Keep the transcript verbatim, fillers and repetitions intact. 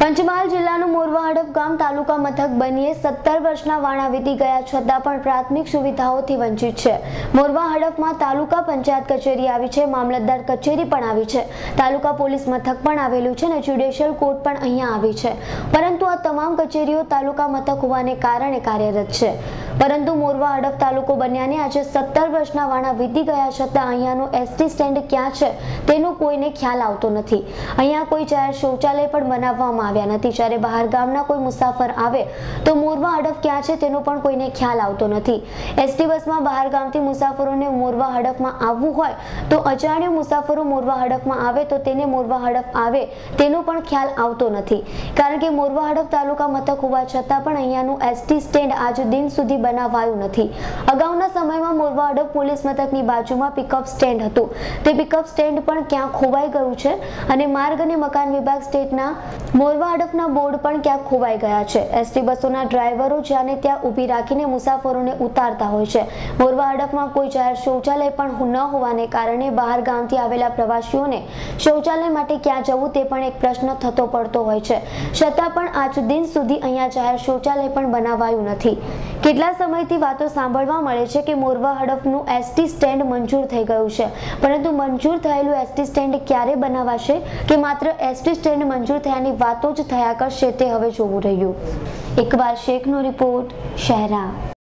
પંચમહાલ જિલ્લાનું મોરવા હડફ ગામ તાલુકા મથક બનીએ સત્તર વર્ષના વાણા વીતી ગયા છતાં પણ પ્રાથમિક સુવિધાઓથી વંચિત છે। મોરવા હડફમાં તાલુકા પંચાયત કચેરી આવી છે, મામલતદાર કચેરી પણ આવી છે, તાલુકા પોલીસ મથક પણ આવેલું છે અને જ્યુડિશિયલ કોર્ટ પણ અહીંયા આવી છે, પરંતુ આ તમામ કચેરીઓ તાલુકા મથક હોવાને કારણે કાર્યરત છે। પરંતુ મોરવા હડફ તાલુકો બન્યાને આજે સત્તર વર્ષના વાણા વીતી ગયા છતાં અહીંયાનું એસટી સ્ટેન્ડ ક્યાં છે તેનો કોઈને ખ્યાલ આવતો નથી। અહીંયા કોઈ જાહેર શૌચાલય પણ બનાવવામાં આવ્યા નથી। જ્યારે બહાર ગામના કોઈ મુસાફર આવે તો મોરવા હડફ ક્યાં છે તેનો પણ કોઈને ખ્યાલ આવતો નથી। એસટી બસમાં બહાર ગામથી મુસાફરોને મોરવા હડફમાં આવવું હોય તો અજાણ્યો મુસાફરો મોરવા હડફમાં આવે તો તેને મોરવા હડફ આવે તેનો પણ ખ્યાલ આવતો નથી, કારણ કે મોરવા હડફ તાલુકા મથક હોવા છતાં પણ અહીંયાનું એસટી સ્ટેન્ડ આજ દિન સુધી બનાવાયું નથી। અગાઉના સમયમાં મોરવા હડફ પોલીસ મથકની બાજુમાં પિકઅપ સ્ટેન્ડ હતું, તે પિકઅપ સ્ટેન્ડ પણ ક્યાં ખોવાઈ ગયું છે અને માર્ગ અને મકાન વિભાગ સ્ટેટના મોરવા હડફના બોર્ડ પણ ક્યાંક ખોવાઈ ગયા છે। એસટી બસોના ડ્રાઈવરો જ્યાંને ત્યાં ઊભી રાખીને મુસાફરોને ઉતારતા હોય છે। મોરવા હડફમાં કોઈ જાહેર શૌચાલય પણ ન હોવાને કારણે બહાર ગામથી આવેલા પ્રવાસીઓને શૌચાલય માટે ક્યાં જવું તે પણ એક પ્રશ્ન થતો પડતો હોય છે, છતાં પણ આજ દિન સુધી અહીંયા જાહેર શૌચાલય પણ બનાવાયું નથી। કેટલા સમયથી વાતો સાંભળવા મળે છે કે મોરવા હડફનું એસટી સ્ટેન્ડ મંજૂર થઈ ગયું છે, પરંતુ મંજૂર થયેલું એસટી સ્ટેન્ડ ક્યારે બનાવાશે કે માત્ર એસટી સ્ટેન્ડ મંજૂર થયાની વાતો જ થયા કરશે તે હવે જોવું રહ્યું। ઇકબાલ શેખનો રિપોર્ટ, શહેરા।